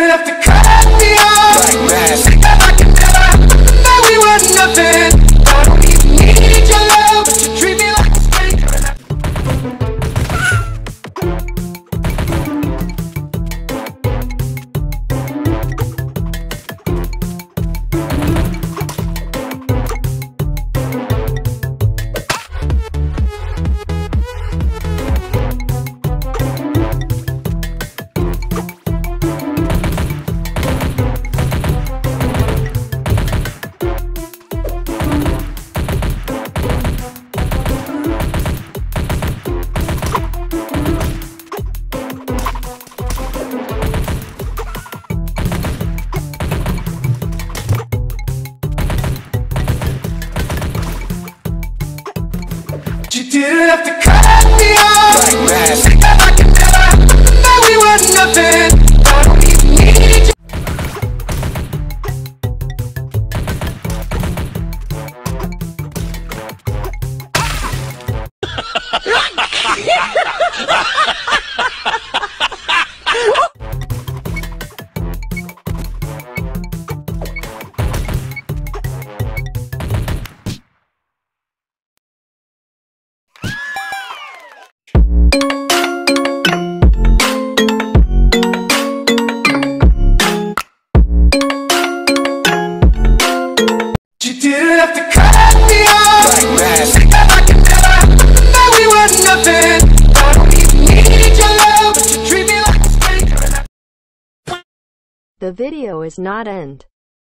didn't have to cut me off. Like that. Say that I can never, that we were nothing. I don't even need your love, but you treat me like a stranger. You didn't have to cut me off. Like that. Say that I can never, that we were nothing. I don't even need you. You didn't have to cut me off. Like that. Say that I can never, that we were nothing. I don't even need your love, but you treat me like a stranger. The video is not end.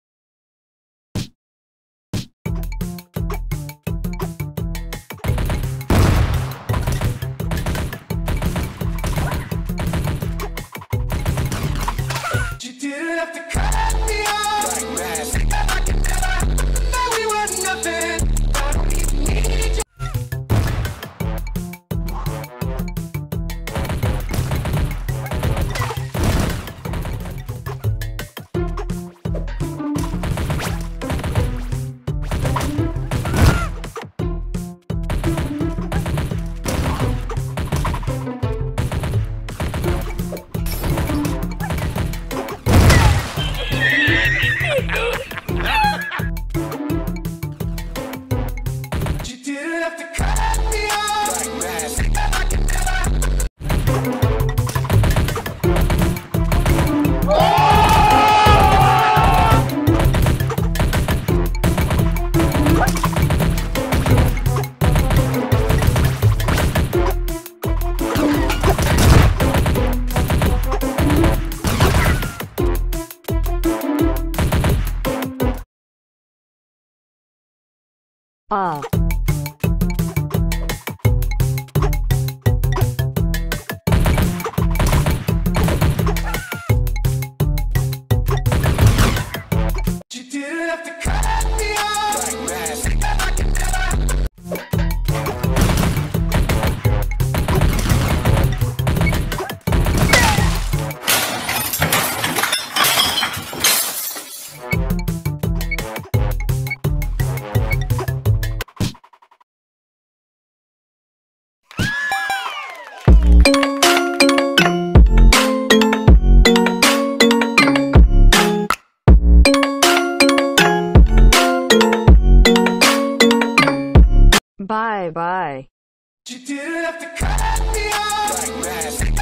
You didn't have to cut me off. Like that. Say that I can never, that we were nothing. I don't even need you. You didn't have to cut me off. Like that. Say that I can never. Ah. You didn't have to cut me off. Like that. Say that I can never. Bye bye. You didn't have to cut me off. Like that.